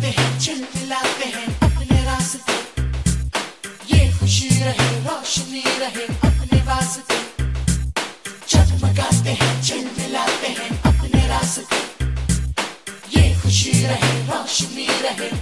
चमकाते हैं, चिलमिलाते हैं अपने रास्ते, ये खुशी रहे रोशनी रहे अपने वास्ते। चमकाते हैं, चिलमिलाते हैं अपने रास्ते, ये खुशी रहे रोशनी रहे